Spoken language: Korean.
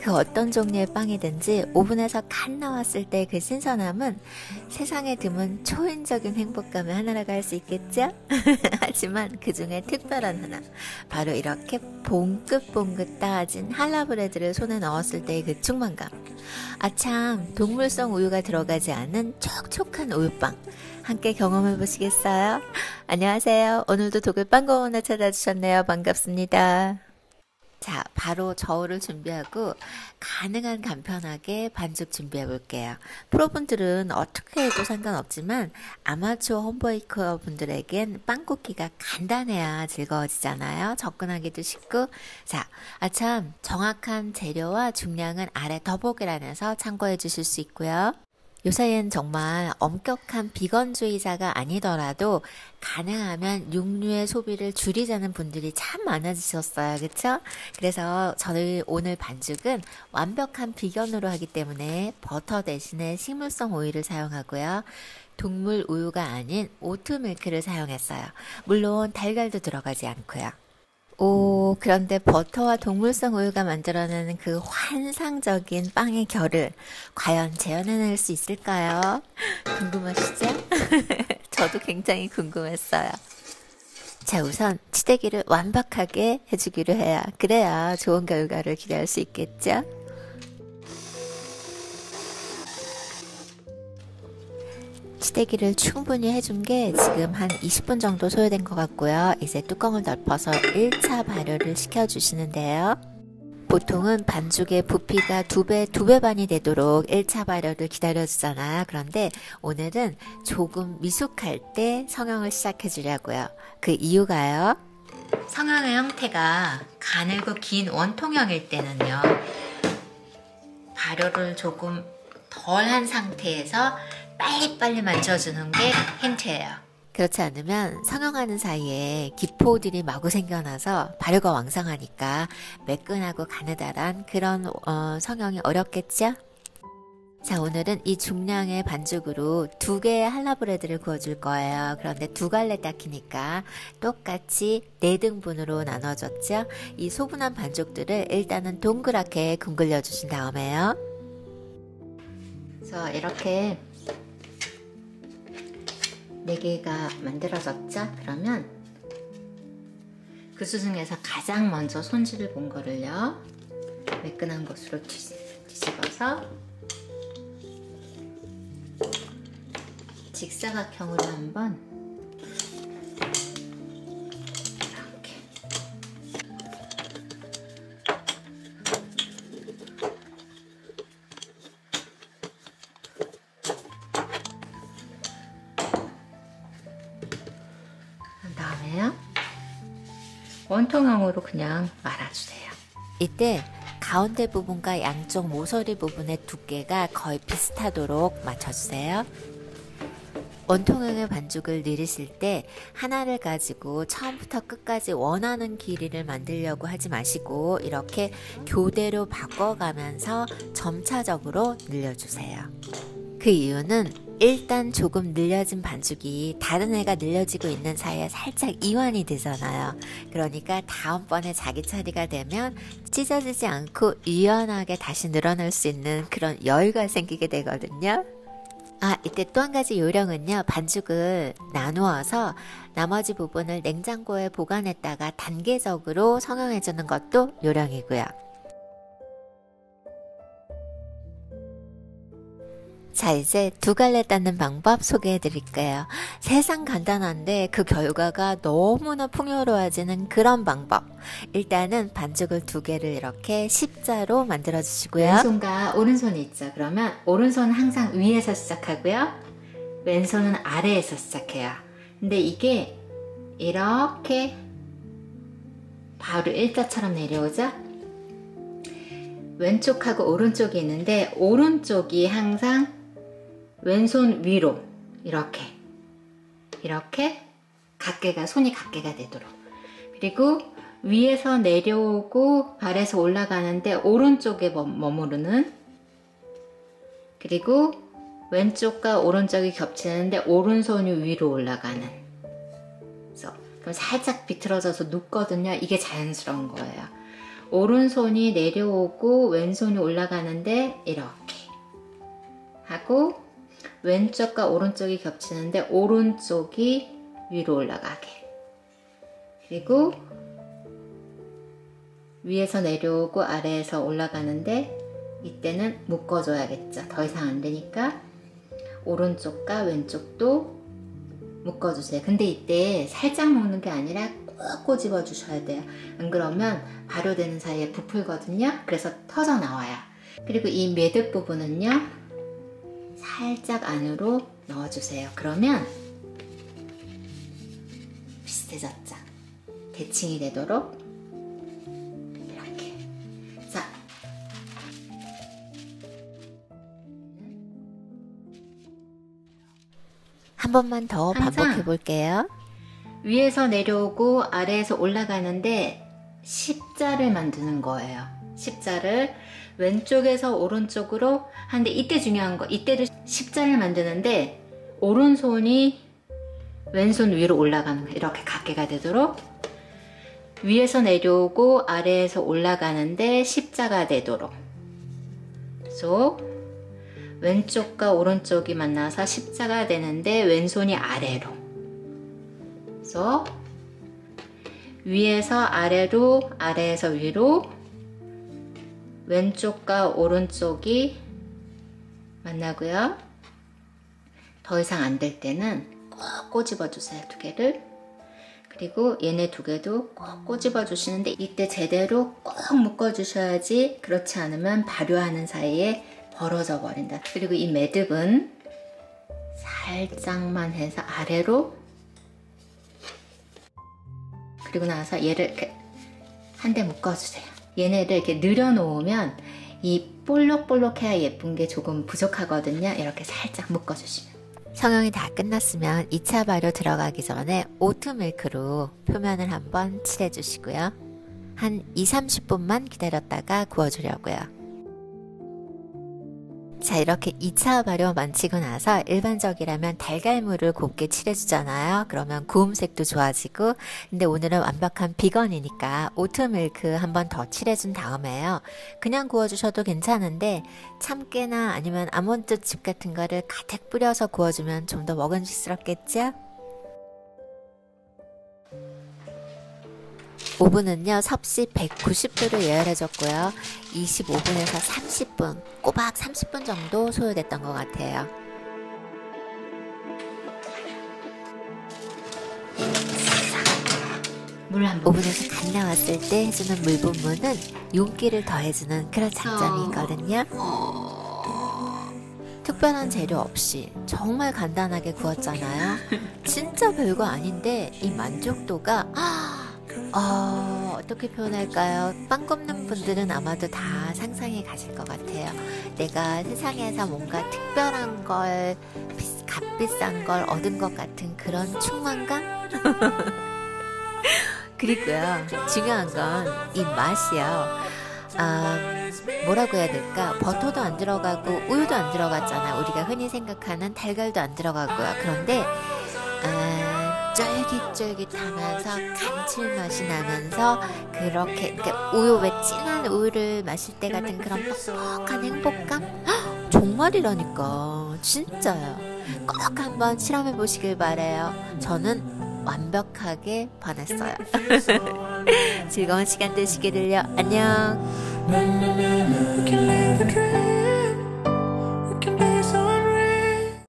그 어떤 종류의 빵이든지 오븐에서 갓 나왔을 때 그 신선함은 세상에 드문 초인적인 행복감의 하나라고 할 수 있겠죠? 하지만 그 중에 특별한 하나, 바로 이렇게 봉긋봉긋 따진 할라브레드를 손에 넣었을 때의 그 충만감. 아참, 동물성 우유가 들어가지 않은 촉촉한 우유빵. 함께 경험해 보시겠어요? 안녕하세요. 오늘도 독일빵공원에 찾아주셨네요. 반갑습니다. 자, 바로 저울을 준비하고 가능한 간편하게 반죽 준비해 볼게요. 프로분들은 어떻게 해도 상관없지만 아마추어 홈베이커 분들에겐 빵 굽기가 간단해야 즐거워지잖아요. 접근하기도 쉽고. 자, 아참, 정확한 재료와 중량은 아래 더보기란에서 참고해 주실 수 있고요. 요새엔 정말 엄격한 비건주의자가 아니더라도 가능하면 육류의 소비를 줄이자는 분들이 참 많아지셨어요. 그쵸? 그래서 저희 오늘 반죽은 완벽한 비건으로 하기 때문에 버터 대신에 식물성 오일을 사용하고요. 동물 우유가 아닌 오트밀크를 사용했어요. 물론 달걀도 들어가지 않고요. 오, 그런데 버터와 동물성 우유가 만들어내는 그 환상적인 빵의 결을 과연 재현해낼 수 있을까요? 궁금하시죠? 저도 굉장히 궁금했어요. 자, 우선 치대기를 완벽하게 해주기로 해야, 그래야 좋은 결과를 기대할 수 있겠죠? 치대기를 충분히 해준 게 지금 한 20분 정도 소요된 것 같고요. 이제 뚜껑을 덮어서 1차 발효를 시켜주시는데요. 보통은 반죽의 부피가 2배 반이 되도록 1차 발효를 기다려주잖아요. 그런데 오늘은 조금 미숙할 때 성형을 시작해 주려고요. 그 이유가요. 성형의 형태가 가늘고 긴 원통형일 때는요. 발효를 조금 덜한 상태에서 빨리빨리 만져주는 게 힌트예요. 그렇지 않으면 성형하는 사이에 기포들이 마구 생겨나서 발효가 왕성하니까 매끈하고 가느다란 그런 성형이 어렵겠죠? 자, 오늘은 이 중량의 반죽으로 2개의 할라브레드를 구워줄 거예요. 그런데 2갈래 닦이니까 똑같이 4등분으로 나눠줬죠? 이 소분한 반죽들을 일단은 동그랗게 둥글려 주신 다음에요. 그래서 이렇게 4개가 만들어졌죠? 그러면 그 수중에서 가장 먼저 손질을 본 거를요, 매끈한 곳으로 뒤집어서 직사각형으로 한번 이렇게 다음에요, 원통형으로 그냥 말아주세요. 이때 가운데 부분과 양쪽 모서리 부분의 두께가 거의 비슷하도록 맞춰주세요. 원통형의 반죽을 내리실 때 하나를 가지고 처음부터 끝까지 원하는 길이를 만들려고 하지 마시고 이렇게 교대로 바꿔가면서 점차적으로 늘려주세요. 그 이유는 일단 조금 늘려진 반죽이 다른 애가 늘려지고 있는 사이에 살짝 이완이 되잖아요. 그러니까 다음번에 자기 차례가 되면 찢어지지 않고 유연하게 다시 늘어날 수 있는 그런 여유가 생기게 되거든요. 아, 이때 또 한 가지 요령은요, 반죽을 나누어서 나머지 부분을 냉장고에 보관했다가 단계적으로 성형해주는 것도 요령이고요. 자, 이제 2갈래 닦는 방법 소개해 드릴게요. 세상 간단한데 그 결과가 너무나 풍요로워지는 그런 방법. 일단은 반죽을 2개를 이렇게 십자로 만들어 주시고요. 왼손과 오른손이 있죠. 그러면 오른손은 항상 위에서 시작하고요. 왼손은 아래에서 시작해요. 근데 이게 이렇게 바로 일자처럼 내려오죠? 왼쪽하고 오른쪽이 있는데 오른쪽이 항상 왼손 위로 이렇게 각개가, 손이 각개가 되도록, 그리고 위에서 내려오고 발에서 올라가는데 오른쪽에 머무르는, 그리고 왼쪽과 오른쪽이 겹치는데 오른손이 위로 올라가는. 그래서 그럼 살짝 비틀어져서 눕거든요. 이게 자연스러운 거예요. 오른손이 내려오고 왼손이 올라가는데 이렇게 하고, 왼쪽과 오른쪽이 겹치는데 오른쪽이 위로 올라가게, 그리고 위에서 내려오고 아래에서 올라가는데 이때는 묶어줘야겠죠. 더 이상 안 되니까 오른쪽과 왼쪽도 묶어주세요. 근데 이때 살짝 묶는 게 아니라 꼭 꼬집어 주셔야 돼요. 안 그러면 발효되는 사이에 부풀거든요. 그래서 터져 나와요. 그리고 이 매듭 부분은요, 살짝 안으로 넣어주세요. 그러면 비슷해졌죠. 대칭이 되도록 이렇게. 자, 한 번만 더 반복해 볼게요. 위에서 내려오고 아래에서 올라가는데 십자를 만드는 거예요. 십자를 왼쪽에서 오른쪽으로 하는데, 이때 중요한 거, 이때도 십자를 만드는데 오른손이 왼손 위로 올라가는 거, 이렇게 각개가 되도록 위에서 내려오고 아래에서 올라가는데 십자가 되도록. 그래서 왼쪽과 오른쪽이 만나서 십자가 되는데 왼손이 아래로. 그래서 위에서 아래로, 아래에서 위로, 왼쪽과 오른쪽이 만나고요. 더 이상 안 될 때는 꼭 꼬집어 주세요. 두 개를. 그리고 얘네 두 개도 꼭 꼬집어 주시는데 이때 제대로 꼭 묶어 주셔야지, 그렇지 않으면 발효하는 사이에 벌어져 버린다. 그리고 이 매듭은 살짝만 해서 아래로, 그리고 나서 얘를 이렇게 한 대 묶어주세요. 얘네를 이렇게 늘여놓으면 이 볼록볼록해야 예쁜 게 조금 부족하거든요. 이렇게 살짝 묶어주시면. 성형이 다 끝났으면 2차 발효 들어가기 전에 오트밀크로 표면을 한번 칠해주시고요. 한 2~30분만 기다렸다가 구워주려고요. 자, 이렇게 2차 발효 마치고 나서 일반적이라면 달걀물을 곱게 칠해주잖아요. 그러면 구움색도 좋아지고, 근데 오늘은 완벽한 비건이니까 오트밀크 한 번 더 칠해준 다음에요. 그냥 구워주셔도 괜찮은데 참깨나 아니면 아몬드칩 같은 거를 가득 뿌려서 구워주면 좀 더 먹음직스럽겠죠? 오븐은요, 섭씨 190도로 예열해줬고요. 25분에서 30분, 꼬박 30분 정도 소요됐던 것 같아요. 물 한 번. 오븐에서 간 나왔을 때 해주는 물 분무는 윤기를 더해주는 그런 장점이 있거든요. 특별한 재료 없이 정말 간단하게 구웠잖아요. 진짜 별거 아닌데 이 만족도가 어떻게 표현할까요? 빵 굽는 분들은 아마도 다 상상이 가실 것 같아요. 내가 세상에서 뭔가 특별한 걸, 값비싼 걸 얻은 것 같은 그런 충만감? 그리고요, 중요한 건 이 맛이요. 뭐라고 해야 될까? 버터도 안 들어가고 우유도 안 들어갔잖아요. 우리가 흔히 생각하는 달걀도 안 들어가고요. 그런데 쫄깃쫄깃하면서 감칠맛이 나면서 그렇게 우유, 왜 진한 우유를 마실 때 같은 그런 뻑뻑한 행복감? 헉, 정말이라니까. 진짜요. 꼭 한번 실험해 보시길 바래요. 저는 완벽하게 반했어요. 즐거운 시간 되시기를요. 안녕.